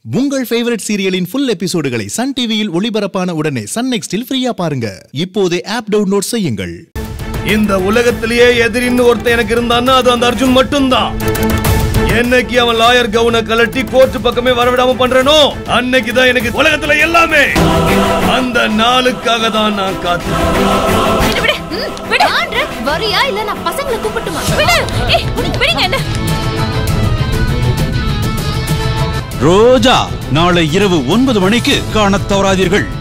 உங்கள் ஃபேவரட் சீரியலின் ஃபுல் எபிசோடுகளை சன் டிவியில் ஒளிபரப்பான உடனே Sun NXT ஃப்ரீயா பாருங்க. இப்போதே ஆப் டவுன்லோட் செய்யுங்கள். இந்த உலகத்திலேயே எதிரின்னு ஒருத்தன் எனக்கு இருந்தான்னா அது அந்த அர்ஜுன் மட்டும்தான். என்னைக்கு அவன் லாயர் கவுனை கலட்டி கோர்ட் பக்கமே வரவிடாம பண்றனோ அன்னைக்கு தான் எனக்கு உலகத்துல எல்லாமே. அந்த நாளுக்காக தான் நான் காத்துறேன். வரியா இல்ல நான் பசங்களை கூப்பிட்டுமா? விடுங்க என்ன. ரோஜா நாளை இரவு 9 மணிக்கு காணத் தவறாதீர்கள்.